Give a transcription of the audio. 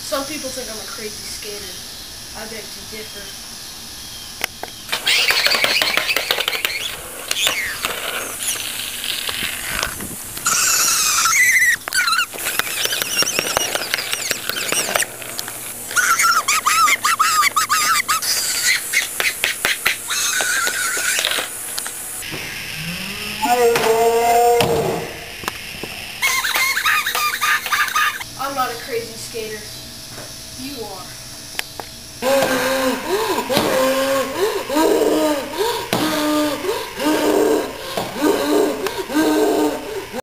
Some people think I'm a crazy skater. I beg to differ. I'm not a crazy skater. You are.